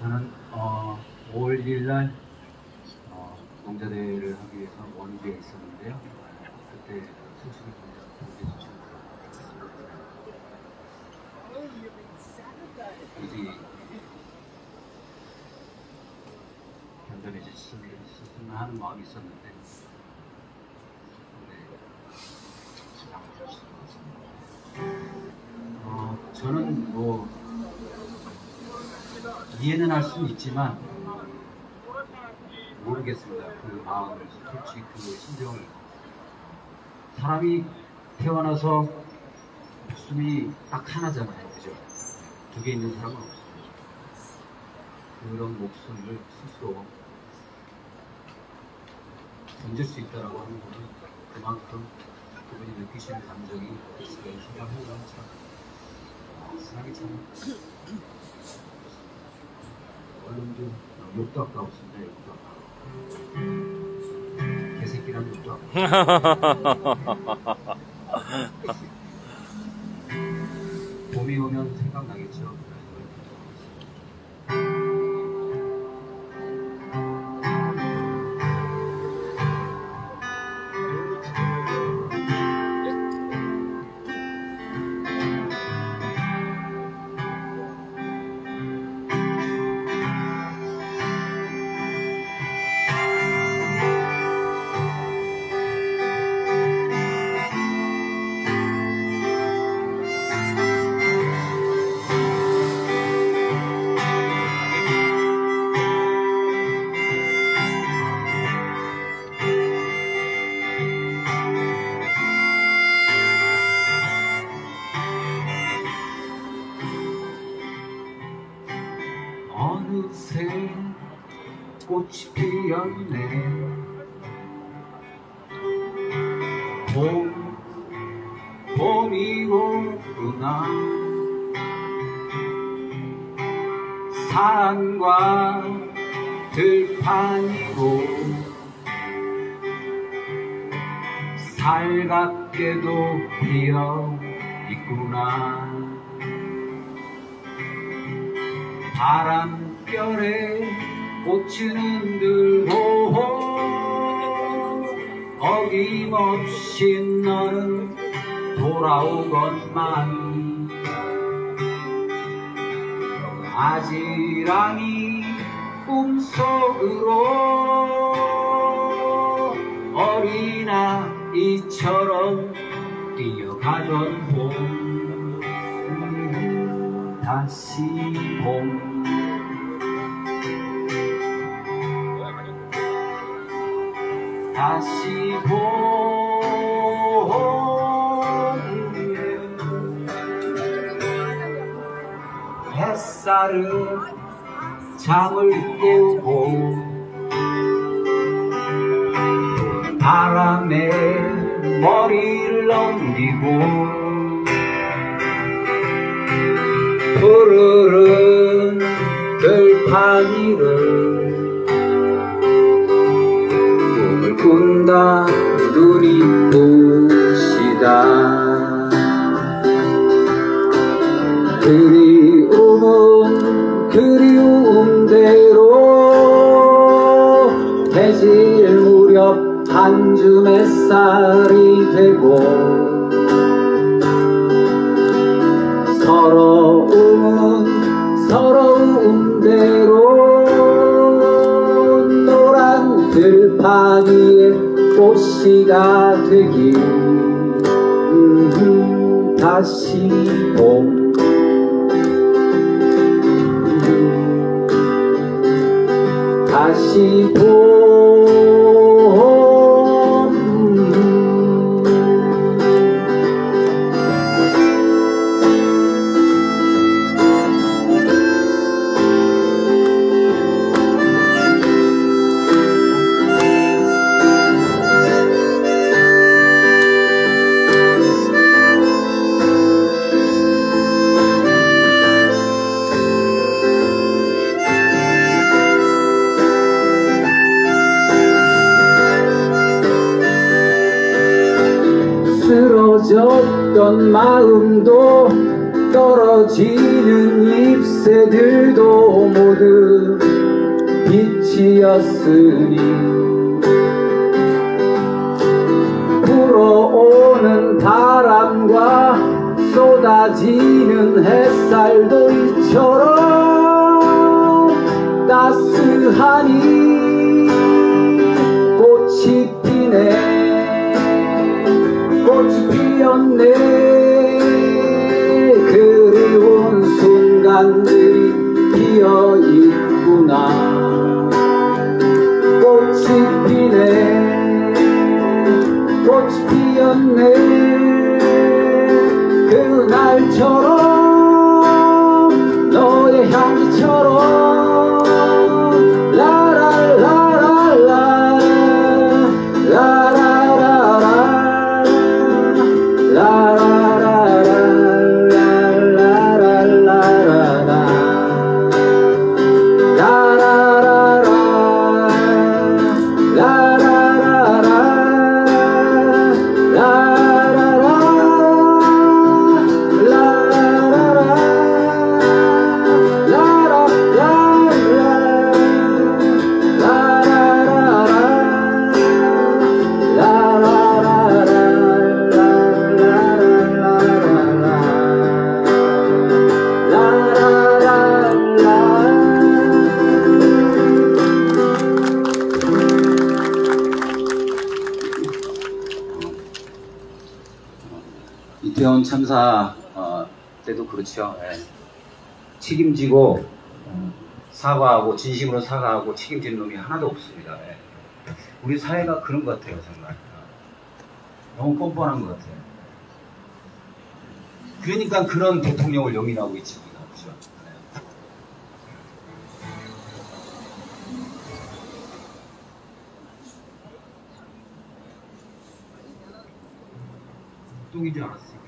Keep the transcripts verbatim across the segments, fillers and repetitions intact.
저는 어, 오월 일일 어, 농자대회를 하기 위해서 원주에 있었는데요. 그때 소식을 보내주신 미리 견뎌내 주셨으면 하는 마음이 있었는데 수량을 주신 것 같습니다. 어, 저는 뭐 이해는 할 수는 있지만 모르겠습니다. 그 마음을, 솔직히 그 심정을. 사람이 태어나서 목숨이 딱 하나잖아요, 그죠? 두 개 있는 사람은 없어요. 그런 목숨을 스스로 던질 수 있다라고 하는 거는 그만큼 그분이 느끼시는 감정이 있으면 생각해보면 참 세상이 참 얼른 좀 욕도 아까웠습니다. 욕도 아까워. 개새끼란 욕도 아까워. 봄이 오면 생각나겠죠. 어느새 꽃이 피었네. 봄, 봄이 오구나. 산과 들판이고 살갑게도 피어 있구나. 바람결에 꽃은 흔들고 어김없이 너는 돌아오건만 아지랑이 꿈속으로 어린아이처럼 뛰어가던 봄. 다시 봄. 다시 봄. 햇살은 잠을 깨우고 바람에 머리를 넘기고 푸르른 들판 위를 꿈을 꾼다. 눈이 부시다. 그리움은 그리움대로 해질 무렵 한 줌 햇살이 되고 서러움은 서러움대로 노란 들판 위에 꽃씨가 되길. 음, 다시 봄. 다시 봄. 쓰러졌던 마음도 떨어지는 잎새들도 모두 빛이었으니 불어오는 바람과 쏟아지는 햇살도 이처럼 따스하니 꽃이 피네 꽃이 피었네 그리운 순간들이 피어있구나 꽃이 피네 꽃이 피었네 그날처럼 너의 향기처럼 라라라라라 라라라라 이태원 참사 어, 때도 그렇죠. 예. 책임지고 어, 사과하고 진심으로 사과하고 책임지는 놈이 하나도 없습니다. 예. 우리 사회가 그런 것 같아요. 정말 어. 너무 뻔뻔한 것 같아요. 그러니까 그런 대통령을 용인하고 있지 우리가. 그렇죠? 예. 똥인 줄 알았으니까.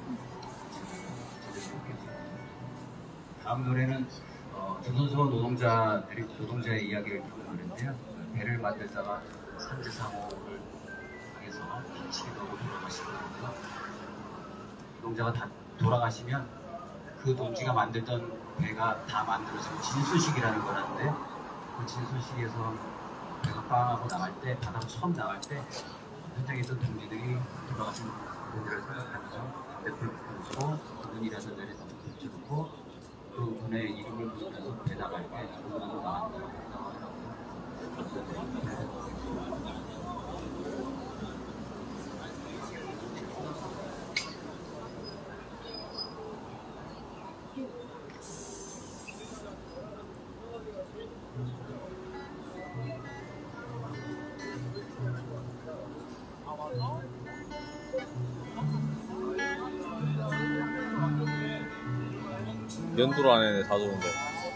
다음 노래는 어, 조선소 노동자들이 노동자의 이야기를 부르는 노래인데요. 배를 만들다가 산지상호를 당해서 다치기도 하고 돌아가시고 그러면서 노동자가 다 돌아가시면 그 동지가 만들던 배가 다 만들어지고 진수식이라는 거라는데 그 진수식에서 배가 빵하고 나갈 때 바다로 처음 나갈 때 현장에 있던 동지들이 돌아가신 분들을 생각하면서 담배불 피우고 그분 일하던 자리에 담배 붙여놓고 그 분의 이름을 부르면서 배 나갈 때 그분으로 나간다. 연도로 안에 다 좋은데.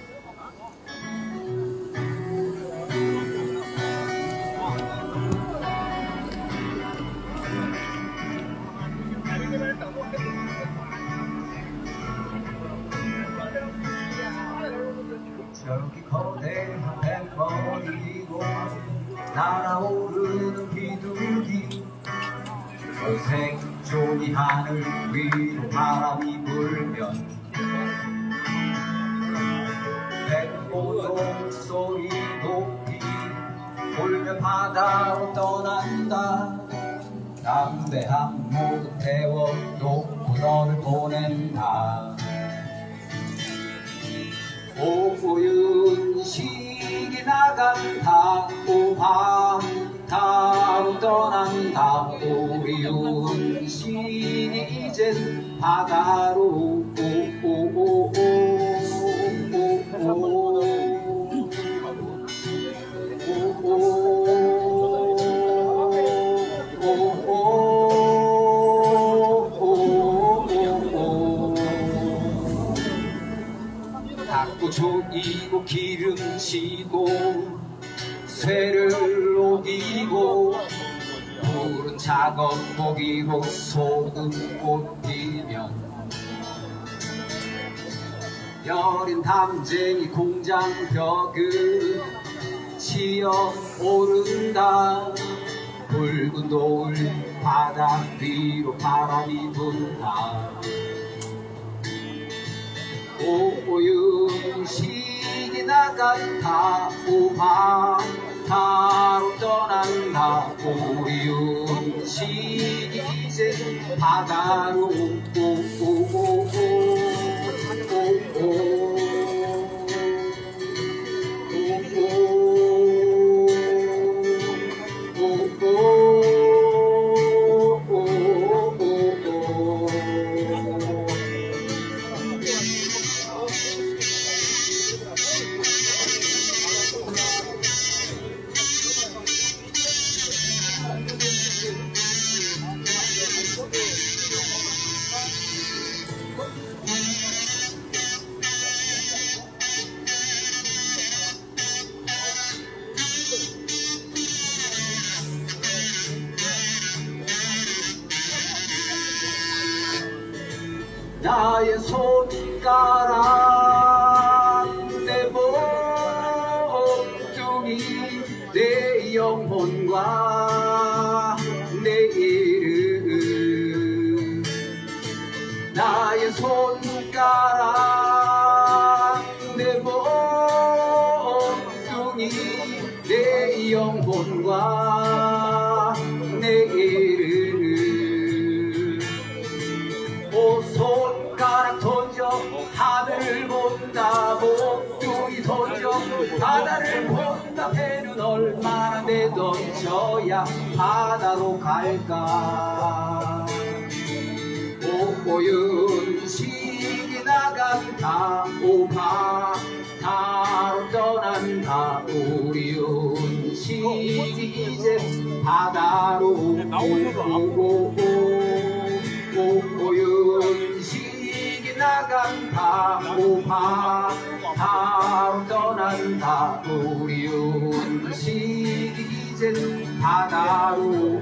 저기 거대한 뱀머리고 날아오르는 비둘기 저 생존이 하늘 위로 바람이 불면 백모동 소리 높이 울며 바다로 떠난다 담배 한 모금 태워 놓고 너를 보낸다 오윤식이 나간다 오밤타로 떠난다 우리 윤식이 이젠 바다로 오오오오 닭도 조이고 기름치고 쇠를 녹이고 푸른 작업복이고 소금꽃 피면 여린 담쟁이 공장 벽을 치어 오른다 붉은 돌 바닥 위로 바람이 분다 오윤식이 나간다 오바 바로 떠난다 우리 윤식이 이제 바다로 나의 손가락 내 몸뚱이 내 영혼과 내 이름 나의 손가락 내 몸뚱이 내 영혼과 내 이름 오 손가락 던져 하늘을 본다 목둥이 던져 바다를 본다 배는 얼마나 내던져야 바다로 갈까 오윤식이 나간다 오바 다로 떠난다 우리 윤식이 이제 바다로 오고 오윤식이 나간다 오바 바로 떠난다 우리 윤식이 이제 바다로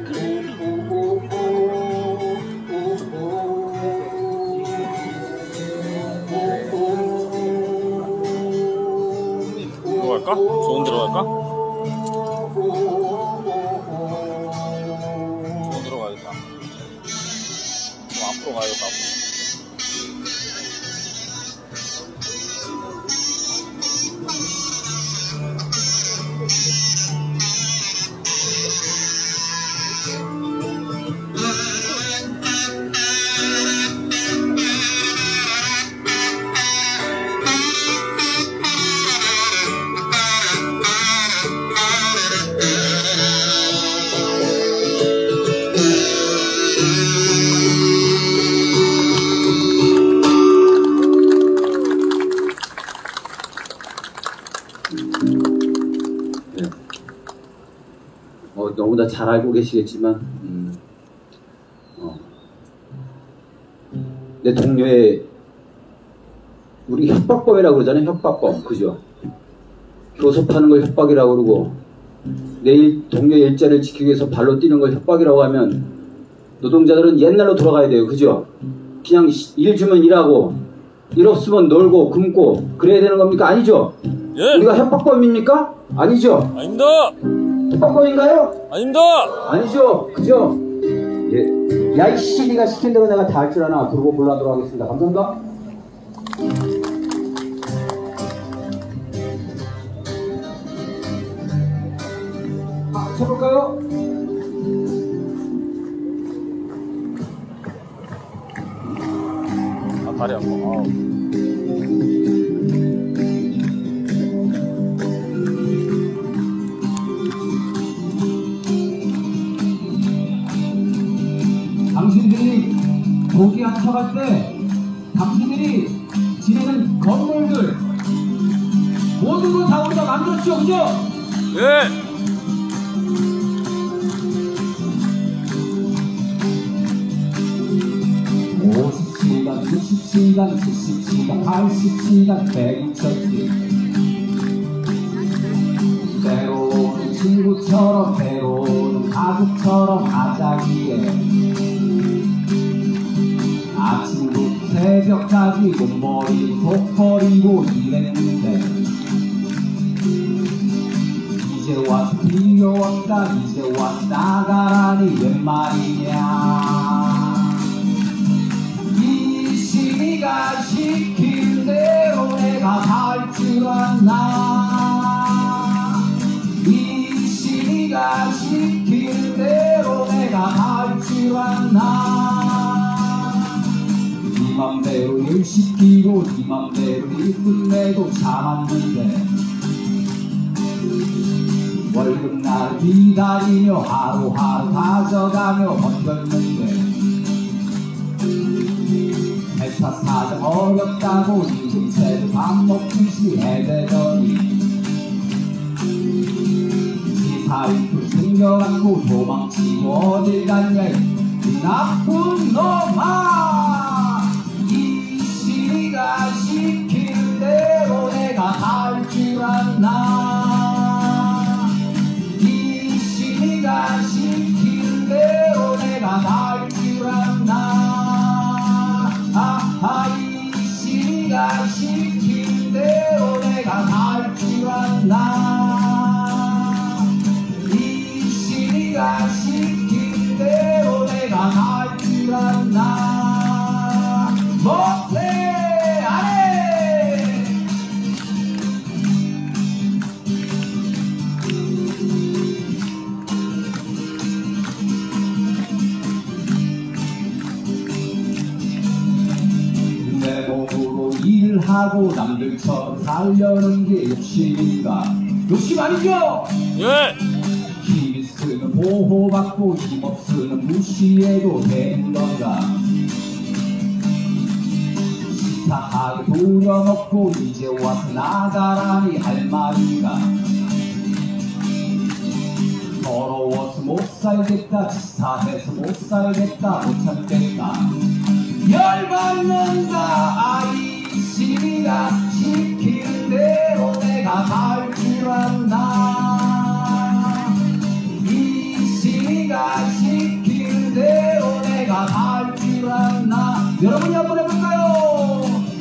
들어갈까? 좋은 들어갈까? 좋은 들어가야겠다. 앞으로 가야겠다. 앞으로. 어, 너무나 잘 알고 계시겠지만 음, 어, 내 동료의 우리 협박범이라고 그러잖아요. 협박범 그죠? 교섭하는 걸 협박이라고 그러고 내일 동료의 일자리를 지키기 위해서 발로 뛰는 걸 협박이라고 하면 노동자들은 옛날로 돌아가야 돼요. 그죠? 그냥 일 주면 일하고 일 없으면 놀고 굶고 그래야 되는 겁니까? 아니죠? 예. 우리가 협박범입니까? 아니죠? 아닙니다. 협박범인가요? 아닙니다. 아니죠? 그죠? 예. 야, 이씨, 니가 시킨 대로 내가 다 할 줄 아나. 그러고 불러도록 하겠습니다. 감사합니다. 아, 쳐볼까요? 아, 다리 아파. 아우. 당신들이 고기 한척할 때 당신들이 지내는 건물들 모든 걸 다 우리가 만들었죠, 그죠? 예. 오십 시간, 육십 시간, 칠십 시간, 팔십 시간, 백이천 시간 때로는 친구처럼 때로는 가족처럼 하자기에 아침부터 새벽까지 몸머리 속 버리고 일했는데 이제 와서 비교한다 이제 와서 나가라니 웬 말이냐 이 시기가 시킨 대로 않나. 이 시가 시키는 대로 내가 할 줄 않나. 네 맘대로 일 시키고 네 맘대로 일 끝내도 참았는데 월급날 기다리며 하루하루 가져가며 버텼는데 회사 사정 어렵다고 임금체도 밥 먹듯이 해대더니 시사인풀 챙겨갖고 도망치고 어딜 갔냐 이 나쁜 놈아. 이 시가 시키는 대로 내가 할 줄 않나. 이 시가 시키는 대로 내가 할 줄 않나. 아하 이 시가 시키는 대로 내가 할 줄 않나. 이 시가 시키는 대로 내가 할 줄 않나. 못해 안해. 내 몸으로 일을 하고 남들처럼 살려는 게 욕심인가? 욕심 아니죠? 예! 힘 있으면 보호받고 힘 없으면 무시해도 되는 건가? 시사하게 부려먹고 이제 와서 나가라니 할 말인가? 더러워서 못 살겠다 치사해서 못 살겠다 못 참겠다 열받는다. 아이 시가 시키는 대로 내가 할 줄 안다. 이 시가 시키는 대로 내가 할 줄 안다. 여러분이 한번 해볼까요?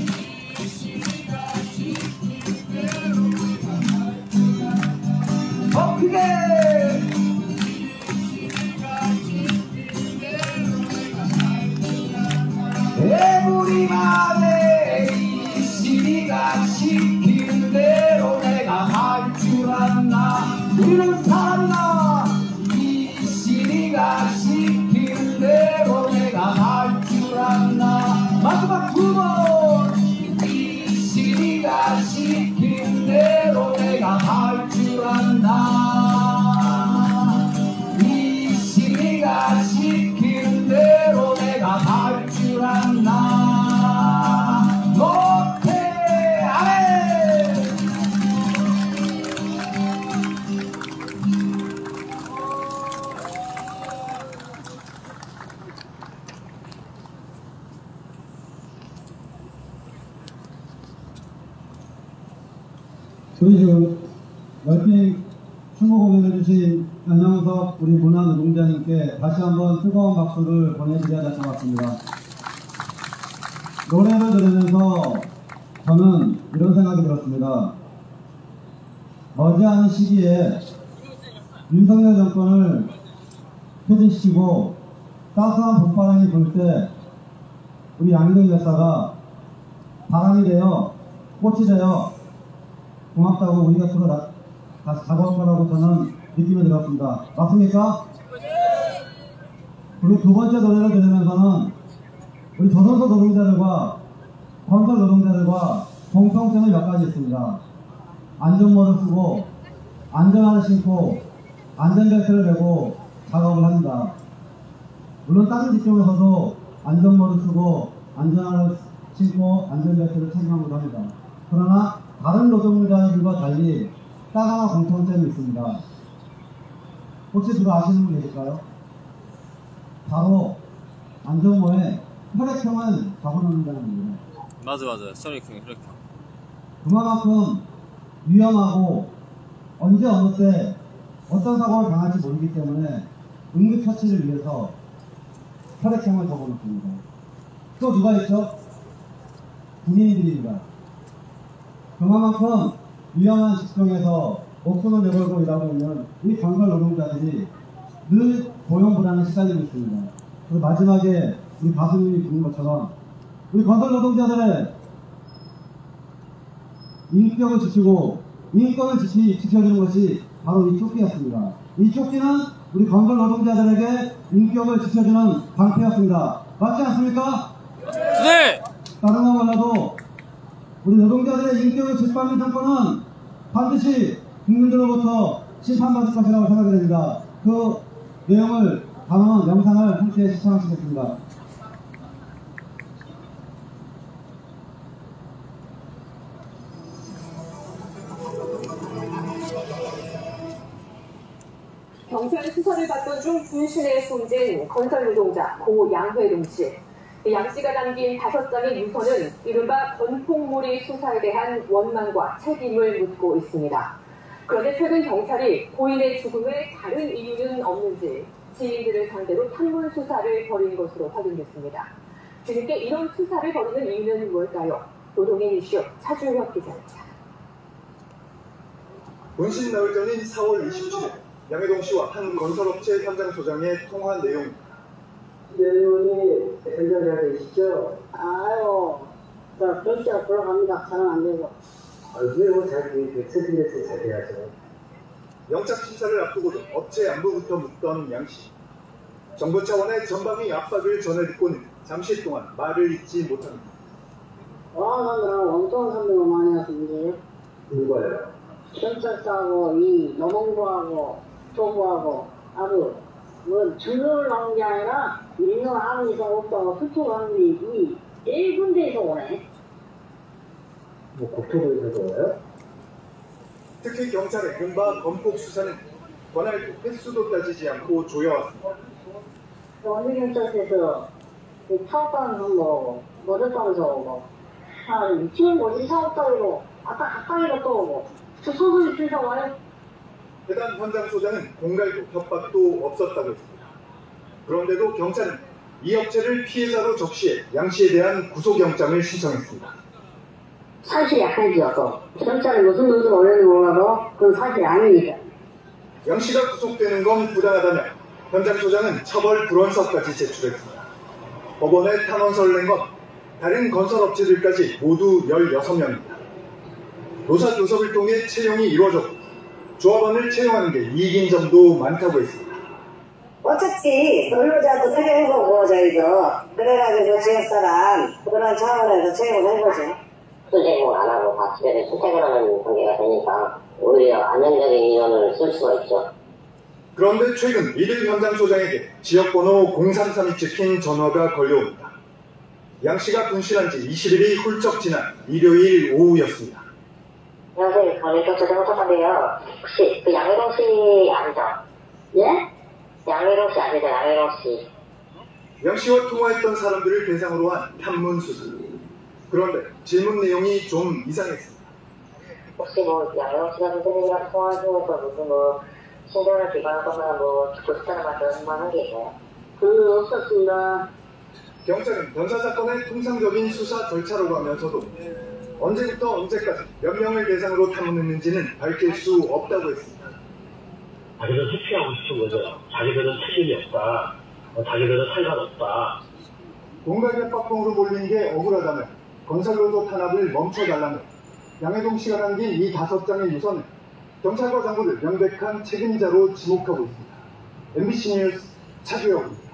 더 크게. 에브리바데 이 시가 시키는 대로 내가 할 줄 안나. 우리는 사람이다. 이 시가 시키는 대로 내가 할 줄 안나. 마지막 두 번. 이 시가 시키는 대로 내가 할 줄 안나. 이 시가 시키는 대로 내가 할 줄 안나. 못해 안해. 저희 지금 열띤 추모 공연해주신 안영석 우리 문화노동자님께 다시 한번 뜨거운 박수를 보내드려야 될 것 같습니다. 노래를 들으면서 저는 이런 생각이 들었습니다. 머지않은 시기에 윤석열 정권을 퇴진시키고 따스한 봄바람이 불 때 우리 양희동 열사가 바람이 되어 꽃이 되어 고맙다고 우리 곁으로 나, 다시 다가올 거라고 저는 느낌이 들었습니다. 맞습니까? 그리고 두 번째 노래를 들으면서는 우리 조선소 노동자들과 건설 노동자들과 공통점이 몇 가지 있습니다. 안전모를 쓰고 안전화를 신고 안전벨트를 매고 작업을 합니다. 물론 다른 직종에서도 안전모를 쓰고 안전화를 신고 안전벨트를 착용하기도 합니다. 그러나 다른 노동자들과 달리 딱 하나 공통점이 있습니다. 혹시 그거 아시는 분 계실까요? 바로 안전모에 혈액형을 적어놓는다는 겁니다. 맞아 맞아. 혈액형 혈액형. 그만큼 위험하고 언제 어느 때 어떤 사고를 당할지 모르기 때문에 응급처치를 위해서 혈액형을 적어놓습니다. 또 누가 있죠? 군인들입니다. 그만큼 위험한 직종에서 목숨을 내걸고 일하고 있는 이 건설 노동자들이 늘 고용불안에 시달리고 있습니다. 그리고 마지막에 우리 가수님이 부른 것처럼 우리 건설 노동자들의 인격을 지키고 인권을 지키, 지켜주는 것이 바로 이 조끼였습니다. 이 조끼는 우리 건설 노동자들에게 인격을 지켜주는 방패였습니다. 맞지 않습니까? 네! 다른 거 몰라도 우리 노동자들의 인격을 짓밟는 정권은 반드시 국민들로부터 심판받을 것이라고 생각이 됩니다. 그 내용을 담은 영상을 함께 시청하시겠습니다. 경찰 수사를 받던 중 분신에 숨진 건설 노동자 고 양회동 씨. 양 씨가 남긴 다섯 장의 유서는 이른바 건폭무리 수사에 대한 원망과 책임을 묻고 있습니다. 그런데 최근 경찰이 고인의 죽음에 다른 이유는 없는지 지인들을 상대로 탐문 수사를 벌인 것으로 확인됐습니다. 뒤늦게 이런 수사를 벌이는 이유는 뭘까요? 노동의 이슈 차주혁 기자입니다. 본신 나흘 전인 사월 이십칠일 양회동 씨와 한 건설업체 현장 소장의 통화 내용입니다. 내용이 현장에 계시죠? 아유, 저 결제가 돌아갑니다. 저는 안 되고. 아, 왜 뭐 자기 백세팀에서 자제하죠? 영장 심사를 앞두고도 업체 안부부터 묻던 양 씨. 정부 차원의 전방위 압박을 전해 듣고는 잠시 동안 말을 잇지 못합니다. 와, 사람들하고 엉뚱한 선배가 많이 와서 문제예요. 누가요? 경찰서하고, 이 노동부하고, 정부하고, 아주, 뭐, 증거를 나온 게 아니라, 있는 아무 이상 없다고 수출하는 일이 일 군데에서 오네. 뭐 국토부에서도 와요? 특히 경찰의 금바 건폭 수사는 권할 횟수도 따지지 않고 조여왔습니다. 원주경찰서에서 사업하는 건 뭐, 모델방에서 오고, 아, 미치는 거지, 사업자이고, 아까 가까이가 또 오고, 저 소송이 필사 와요? 해당 현장 소장은 공갈도 협박도 없었다고 했습니다. 그런데도 경찰은 이 업체를 피해자로 적시해 양 씨에 대한 구속영장을 신청했습니다. 사실이 약해지어서 경찰이 무슨 눈을 올렸는지 몰라도 그건 사실이 아니니까. 양 씨가 구속되는 건 부당하다며 현장 소장은 처벌 불원서까지 제출했습니다. 법원에 탄원서를 낸 건 다른 건설업체들까지 모두 열여섯 명입니다. 노사 교섭을 통해 채용이 이루어졌고 조합원을 채용하는 게 이익인 점도 많다고 했습니다. 어차피 근로자도 태경인 거고 저희도 그래가지고 지역사람 그런 차원에서 채용을 해보죠. 수재공 안 하고 다 집에서 출퇴근하는 관계가 되니까 오히려 안정적인 인원을 쓸 수가 있죠. 그런데 최근 이들 현장 소장에게 지역번호 공삼삼이 찍힌 전화가 걸려옵니다. 양 씨가 분실한 지 이십일이 훌쩍 지난 일요일 오후였습니다. 안녕하세요. 저는 경찰서 호떡한데요. 혹시 그 양회동 씨 아니죠? 예? 양회동 씨 아니죠? 양회동 씨. 양 씨와 통화했던 사람들을 대상으로 한 탐문 수사. 그런데 질문 내용이 좀 이상했습니다. 혹시 뭐 양회동 씨가 선생님이랑 통화하시면서 무슨 뭐 신변을 비관하거나 뭐 듣고 싶다는 말씀만 한 게 있나요? 그건 없었습니다. 경찰은 변사 사건의 통상적인 수사 절차라고 하면서도 언제부터 언제까지 몇 명을 대상으로 탐문했는지는 밝힐 수 없다고 했습니다. 자기들은 회피하고 싶은 거죠. 자기들은 책임이 없다. 어, 자기들은 상관없다. 공갈 협박범으로 몰린 게 억울하다며 건설노조 탄압을 멈춰달라며 양회동 씨가 남긴 이 다섯 장의 유서는 경찰과 정부를 명백한 책임자로 지목하고 있습니다. 엠비씨 뉴스 차주혁입니다.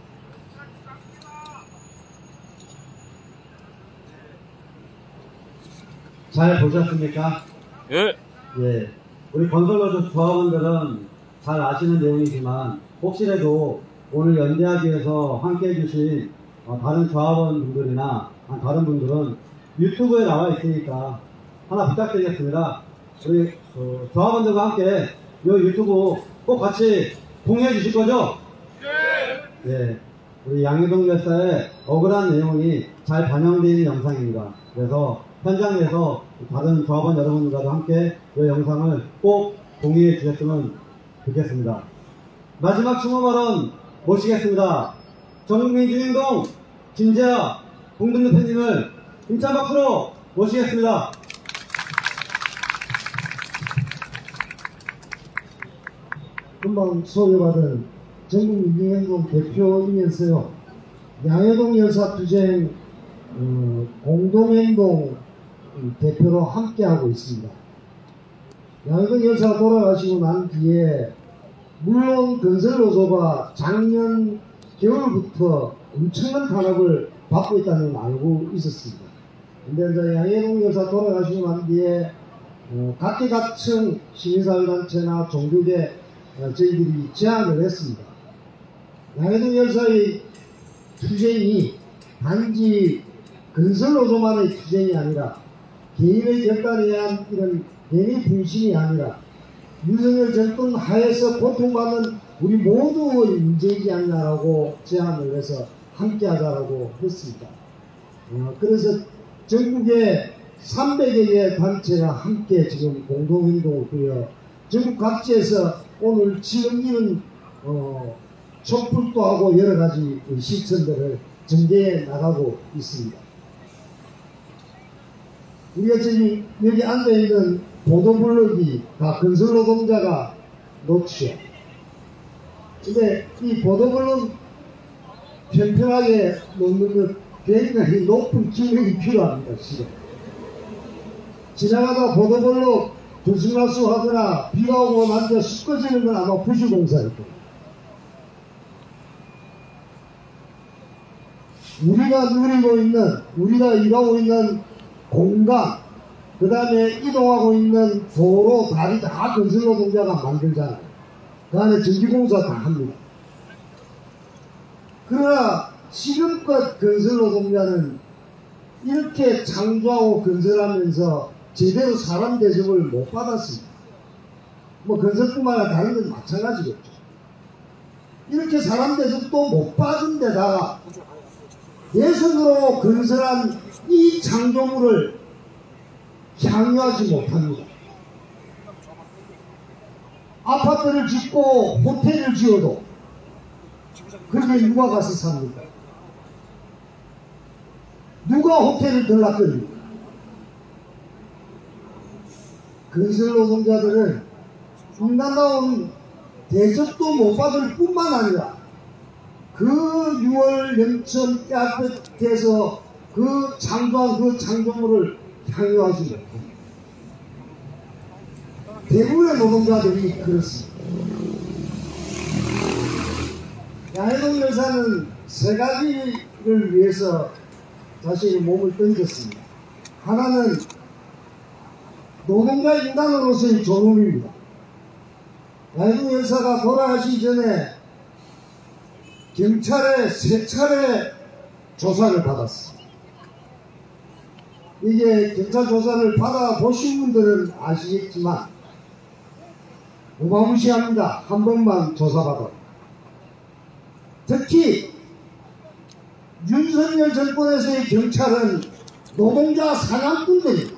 잘 보셨습니까? 예! 예. 우리 건설노조 조합원들은 잘 아시는 내용이지만 혹시라도 오늘 연대하기 위해서 함께 해주신 어, 다른 조합원분들이나 다른 분들은 유튜브에 나와 있으니까 하나 부탁드리겠습니다. 우리 어, 조합원들과 함께 이 유튜브 꼭 같이 공유해 주실 거죠? 네. 예. 우리 양회동 열사의 억울한 내용이 잘 반영되어 있는 영상입니다. 그래서 현장 내에서 다른 조합원 여러분들과도 함께 이 영상을 꼭 공유해 주셨으면 좋겠습니다. 마지막 추모 발언 모시겠습니다. 전국민 주인공 김재하 공동대 대표님을 힘찬 박수로 모시겠습니다. 금방 소개받은 전국민주행동 대표이면서요. 양회동 열사투쟁 어, 공동행동 대표로 함께하고 있습니다. 양희동 여사 돌아가시고 난 뒤에 물론 건설노조가 작년 겨울부터 엄청난 탄압을 받고 있다는 걸 알고 있었습니다. 근데 이제 양희동 여사 돌아가시고 난 뒤에 어, 각계각층 시민사회단체나 종교계 어, 저희들이 제안을 했습니다. 양희동 여사의 투쟁이 단지 건설노조만의 투쟁이 아니라 개인의 결단에 대한 이런 개인의 분신이 아니라 윤석열 정권 하에서 고통받는 우리 모두의 문제이지 않냐라고 제안을 해서 함께하자라고 했습니다. 어, 그래서 전국에 삼백여 개의 단체가 함께 지금 공동행동을 꾸려 전국 각지에서 오늘 지금이는 어, 촛불도 하고 여러 가지 실천들을 전개해 나가고 있습니다. 우리가 지금 여기 앉아있는 보도블록이 다 건설노동자가 놓치죠. 근데 이 보도블록 편편하게 놓는 것 굉장히 높은 기능이 필요합니다. 지금 지나가다 보도블록 들쑥날쑥 하거나 비가 오고 난데 쑥 꺼지는 건 아마 부실공사일 겁니다. 우리가 누리고 있는, 우리가 일하고 있는 공간, 그 다음에 이동하고 있는 도로, 다리 다 건설노동자가 만들잖아요. 그 안에 전기공사 다 합니다. 그러나 지금껏 건설노동자는 이렇게 창조하고 건설하면서 제대로 사람 대접을 못 받았습니다. 뭐 건설뿐만 아니라 다른 건 마찬가지겠죠. 이렇게 사람 대접도 못 받은 데다가 예선으로 건설한 이 창조물을 향유하지 못합니다. 아파트를 짓고 호텔을 지어도 그게 누가 가서 삽니까? 누가 호텔을 들락거립니까? 건설노동자들은 인간다운 대접도 못 받을 뿐만 아니라 그 유월 연천 깨끗해서 그 창조한 그 창조물을 향유하지 못합니다. 대부분의 노동자들이 그렇습니다. 양희동 여사는 세 가지를 위해서 자신의 몸을 던졌습니다. 하나는 노동자 인간으로서의 존엄입니다. 양희동 여사가 돌아가시기 전에 경찰에 세 차례 조사를 받았습니다. 이게 경찰 조사를 받아보신 분들은 아시겠지만 어마무시합니다. 한 번만 조사받아. 특히 윤석열 정권에서의 경찰은 노동자 사냥꾼들입니다.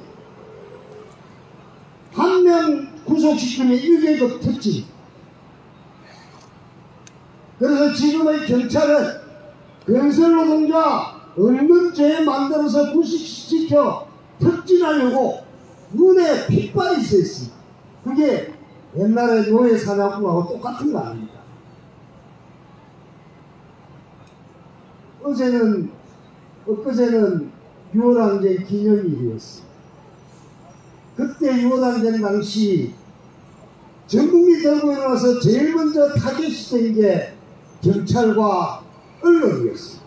한 명 구속시키면 일개급 특집. 그래서 지금의 경찰은 건설노동자 없는 죄 만들어서 구속시켜 특진하려고 눈에 핏발이 있어 있습니다. 그게 옛날에 노예 사냥꾼하고 똑같은 거 아닙니까? 어제는, 엊그제는 유월항쟁 기념일이었습니다. 그때 유월항쟁 당시 전 국민이 들고 일어나서 제일 먼저 타겟이 된 게 경찰과 언론이었습니다.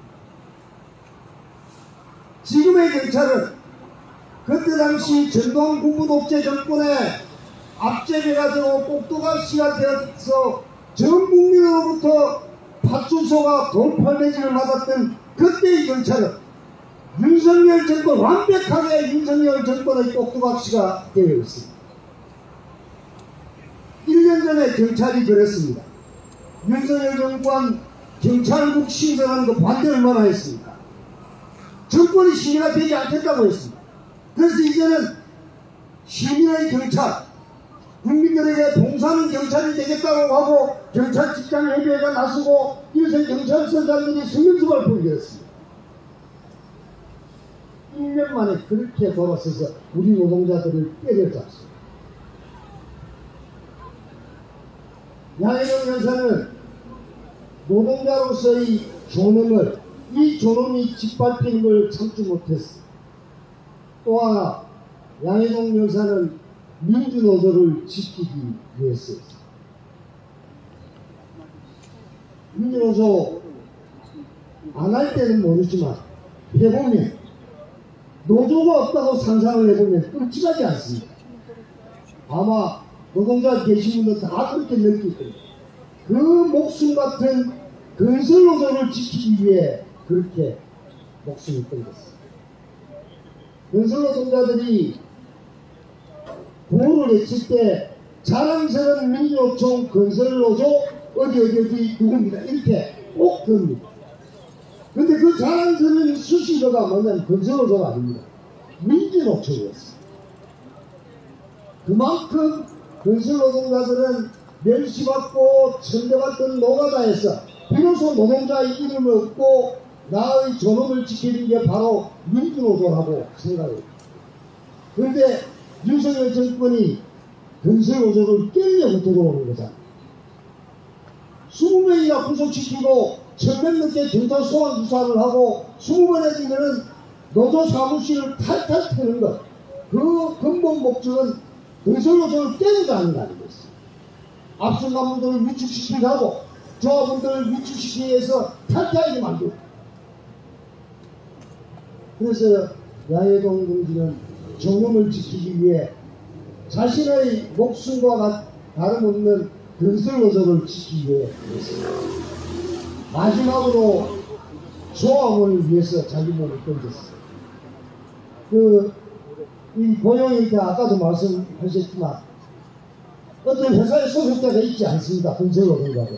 지금의 경찰은 그때 당시 전두환 군부 독재 정권의 압제해가지고 꼭두각시가 되어서 전 국민으로부터 파출소가 돌팔매질을 맞았던 그때의 경찰은 윤석열 정권, 완벽하게 윤석열 정권의 꼭두각시가 되어 있습니다. 일 년 전에 경찰이 그랬습니다. 윤석열 정권 경찰국 신설하는 거 반대 얼마나 했습니까? 정권이 시기가 되지 않겠다고 했습니다. 그래서 이제는 시민의 경찰, 국민들에게 봉사하는 경찰이 되겠다고 하고 경찰 직장 협의회가 나서고 요새 경찰서장들이 성명서를 보이겠습니다. 일 년 만에 그렇게 돌아서서 우리 노동자들을 때려잡습니다. 양희동 여사는 노동자로서의 존엄을, 이 존엄이 짓밟히는 걸 참지 못했습니다. 또 하나, 양해동 열사는 민주노조를 지키기 위해서 민주노조 안 할 때는 모르지만 해보면 노조가 없다고 상상을 해보면 끔찍하지 않습니다. 아마 노동자 계신 분들 다 그렇게 느낄 거예요. 그 목숨 같은 건설노조를 지키기 위해 그렇게 목숨을 끊겼어요. 건설노동자들이 구호를 외칠 때 자랑스러운 민주노총 건설노조 어디 어디 어디 누굽니다 이렇게 꼭 그럽니다. 근데 그 자랑스러운 수식어가 뭐냐면 건설노조가 아닙니다. 민주노총이었어요. 그만큼 건설노동자들은 멸시받고 천대받던 노가다에서 비로소 노동자의 이름을 얻고 나의 존엄을 지키는 게 바로 민주노조라고 생각해요. 그런데 윤석열 정권이 건설노조를 깨려고 들어오는 거잖아요. 이십 명이나 구속시키고 천명 넘게 경찰 소환 수사를 하고 이십 번에 되면은 노조 사무실을 탈탈 펴는 것. 그 근본 목적은 건설노조를 깨우자는 거 아니겠어요. 앞선 간부들을 위축시키게 하고 조합원들을 위축시키기 위해서 탈퇴하게 만들고. 그래서 양해동 동지는 존엄을 지키기 위해 자신의 목숨과 다름없는 건설노조를 지키기 위해 그랬습니다. 마지막으로 조합원을 위해서 자기 몸을 던졌어요. 그, 이 고용일 때 아까도 말씀하셨지만 어떤 회사에 소속자가 있지 않습니다. 건설노동자들.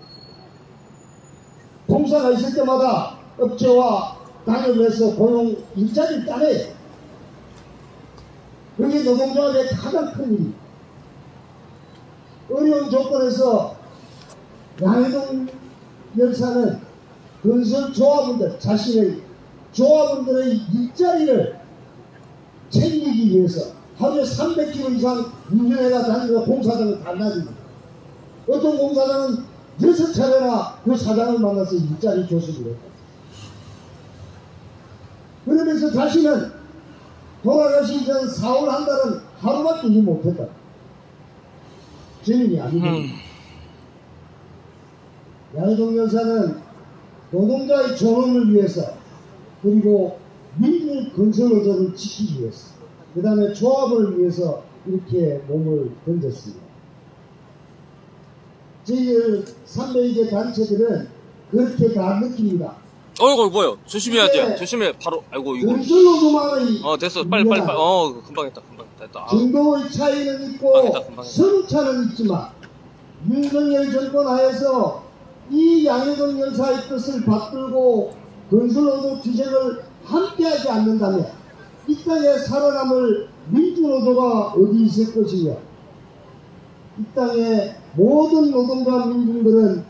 공사가 있을 때마다 업체와 단협해서 고용 일자리를 따내요. 그게 노동조합의 가장 큰 일입니다. 어려운 조건에서 양해동 열사는 건설 조합원들, 자신의 조합원들의 일자리를 챙기기 위해서 하루에 삼백 킬로미터 이상 운전해가 다니면서 공사장을 달라집니다. 어떤 공사장은 여섯 차례나 그 사장을 만나서 일자리 교섭을 했다. 그러면서 자신은 돌아가시기 전 사월 한 달은 하루밖에 일 못했다. 증인이 아니고. 음. 양해동 열사는 노동자의 존엄을 위해서 그리고 민주 건설노조를 지키기 위해서 그 다음에 조합을 위해서 이렇게 몸을 던졌습니다. 저희 삼백여 개 단체들은 그렇게 다 느낍니다. 어이구 뭐요? 조심해야 돼요. 조심해. 바로 아이고 이거. 건설노조만의 어 됐어. 빨리 빨리 빨리. 어 금방 했다. 금방 했다. 했다. 정도의 차이는 있고 성차는 있지만 윤석열 정권 하에서 이 양해동 열사의 뜻을 받들고 건설노조 주쟁을 함께하지 않는다면 이 땅에 살아남을 민주노조가 어디 있을 것이며 이 땅의 모든 노동자 민중들은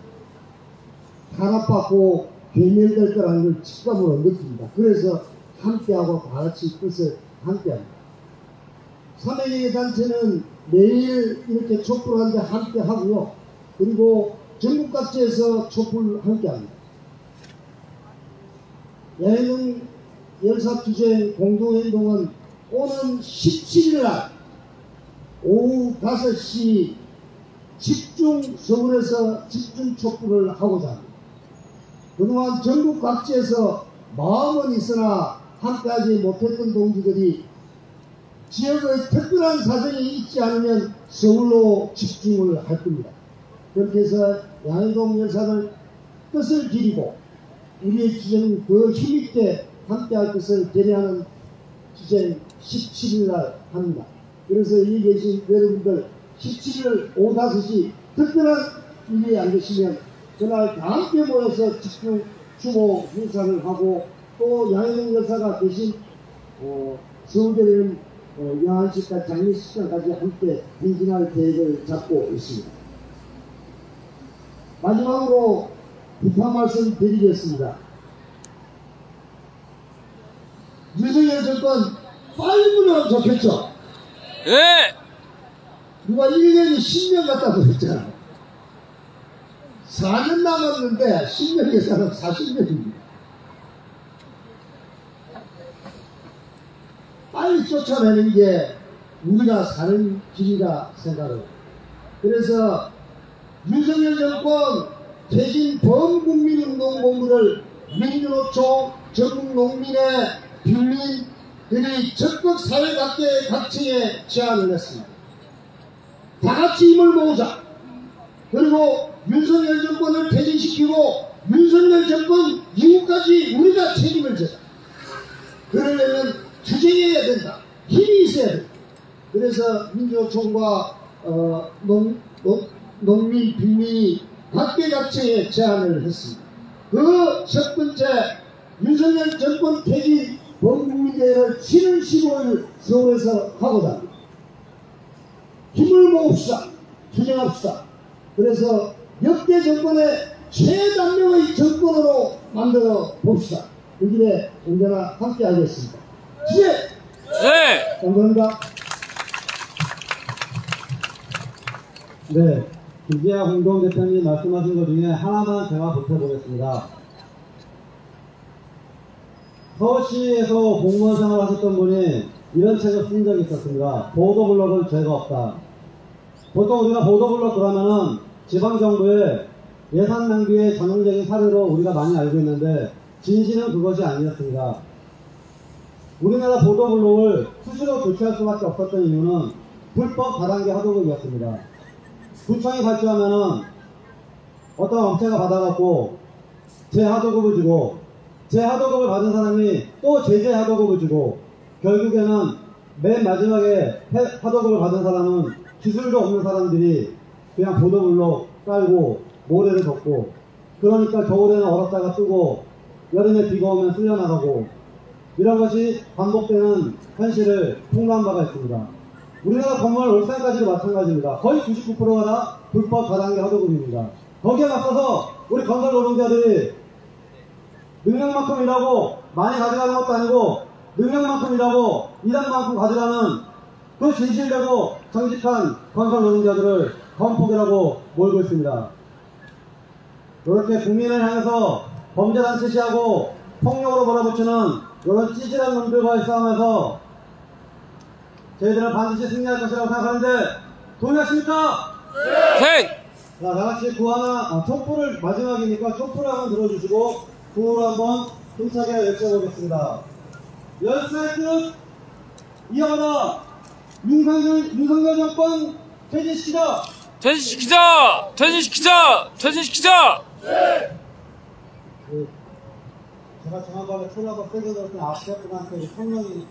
탄압받고 괴멸될 거라는 걸 직감으로 느낍니다. 그래서 함께하고 다 같이 뜻을 함께합니다. 삼백여 개 단체는 매일 이렇게 촛불하는데 함께하고요. 그리고 전국 각지에서 촛불 함께합니다. 양해동 열사 투쟁 공동행동은 오는 십칠 일 날 오후 다섯 시 집중 서울에서 집중 촛불을 하고자 합니다. 그동안 전국 각지에서 마음은 있으나 함께하지 못했던 동지들이 지역의 특별한 사정이 있지 않으면 서울로 집중을 할 겁니다. 그렇게 해서 양해동 열사를 뜻을 기리고 우리의 주쟁을 더 힘있게 함께할 것을 계획하는 주쟁 십칠 일 날 합니다. 그래서 여기 계신 여러분들 십칠 일 오후 다섯 시 특별한 일이 안 계시면 그날 다 함께 모여서 집중 추모 행사를 하고 또 양해동 열사가 계신 어, 서울대는 어, 양안식과 장례식장까지 함께 행진할 계획을 잡고 있습니다. 마지막으로 비판 말씀 드리겠습니다. 윤석열 정권 빨리 물러가면 좋겠죠? 예! 누가 일 년이 십 년 같다고 그랬잖아. 사 년 남았는데 십 년 계산은 사십 년입니다. 빨리 빨리 쫓아내는 게 우리가 사는 길이라 생각해요. 그래서 윤석열 정권 퇴진 범국민운동본부를 민주노총 전국 농민의 빈민들이 적극 사회 각계 각층에 제안을 했습니다. 다 같이 힘을 모으자. 그리고 윤석열 정권을 퇴진시키고 윤석열 정권 이후까지 우리가 책임을 져자. 그러려면 투쟁해야 된다. 힘이 있어야 된다. 그래서 민주노총과 어, 농, 농, 농민, 빈민이 각계각층에 제안을 했습니다. 그 첫 번째 윤석열 정권 퇴진 범국민대회를 칠월 십오일 서울에서 하고자 합니다. 힘을 모읍시다. 투쟁합시다. 그래서 역대 정권의 최단명의 정권으로 만들어 봅시다. 그 길에 언제나 함께 하겠습니다. 투쟁! 네! 감사합니다. 네, 김재하 공동대표님 말씀하신 것 중에 하나만 제가 보태보겠습니다. 서울시에서 공무원 생활을 하셨던 분이 이런 책을 쓴 적이 있었습니다. 보도블록은 죄가 없다. 보통 우리가 보도블록 그러면은 지방정부의 예산 낭비의 전형적인 사례로 우리가 많이 알고 있는데 진실은 그것이 아니었습니다. 우리나라 보도블록을 수시로 교체할 수밖에 없었던 이유는 불법 다단계 하도급이었습니다. 구청이 발주하면은 어떤 업체가 받아갖고 재하도급을 주고 재하도급을 받은 사람이 또 재재하도급을 주고 결국에는 맨 마지막에 하도급을 받은 사람은 기술도 없는 사람들이 그냥 보도블록 깔고 모래를 덮고 그러니까 겨울에는 얼었다가 뜨고 여름에 비가 오면 쓸려나가고 이런 것이 반복되는 현실을 폭로한 바가 있습니다. 우리나라 건물 옥상까지도 마찬가지입니다. 거의 구십구 퍼센트가 다 불법 다단계 하도급입니다. 거기에 맞서서 우리 건설 노동자들이 능력만큼 일하고 많이 가져가는 것도 아니고 능력만큼 일하고 일한 만큼 가져가는 그 진실되고 정직한 건설 노동자들을 건폭이라고 몰고 있습니다. 이렇게 국민을 향해서 범죄단 채시하고 폭력으로 몰아붙이는 이런 찌질한 놈들과의 싸움에서 저희들은 반드시 승리할 것이라고 생각하는데 동의하십니까? 네! 자, 다같이 구 하나, 아, 촛불을 마지막이니까 촛불을 한번 들어주시고 구호를 한번 힘차게 외쳐보겠습니다. 열사의 뜻 이어가다 윤석열, 윤석열 정권 퇴진시키자! 퇴진시키자! 퇴진시키자! 퇴진시키자! 네. 그, 제가 지난번에 초라고 세게 들었더니 아시아분한테 성령이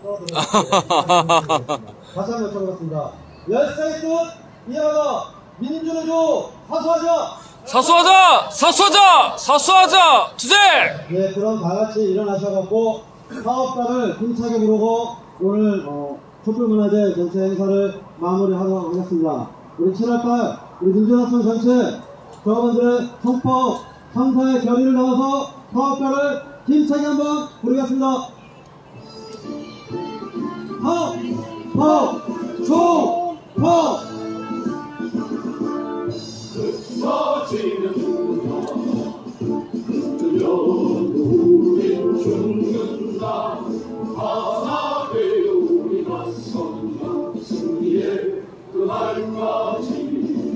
떠들어서 다시 한번 쳐보겠습니다. 열사의 뜻 이어가다 민주노조 사수하자! 사수하자! 사수하자! 사수하자! 투쟁! 네, 그럼 다 같이 일어나셔갖고 사업가를 힘차게 부르고 오늘 어, 촛불문화제 전체 행사를 마무리하도록 하겠습니다. 우리 칠월달 우리 민주노총 전체 여러분들의 성법, 성사의 결의를 넣어서 사업가를 힘차게 한번 부르겠습니다. 법, 법, 조, 법! 흩어지는 그려도 우린 죽는다. 하나 되어 우리 맞선다. 승리의 그 날까지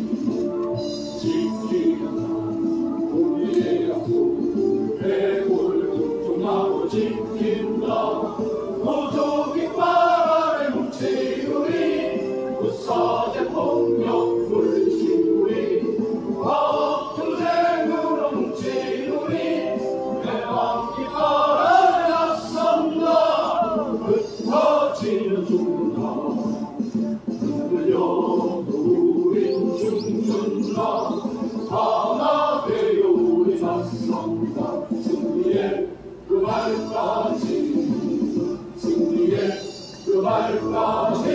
지키는 우리의 약속 백월 극종하고 지킨다. 노조기 바람에 뭉친 우리 부사대 폭력 물씬 우리 투쟁으로 뭉친 우리 대왕기 바람에 앞선다. 흩어지는 죽는다. 흘려도 우린 죽는다. 하나 되어 우리 맞선다. 승리의 그 말까지 승리의 그 말까지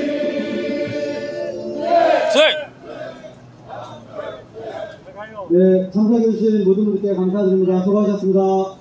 네! 네, 참석해주신 모든 분들께 감사드립니다. 수고하셨습니다.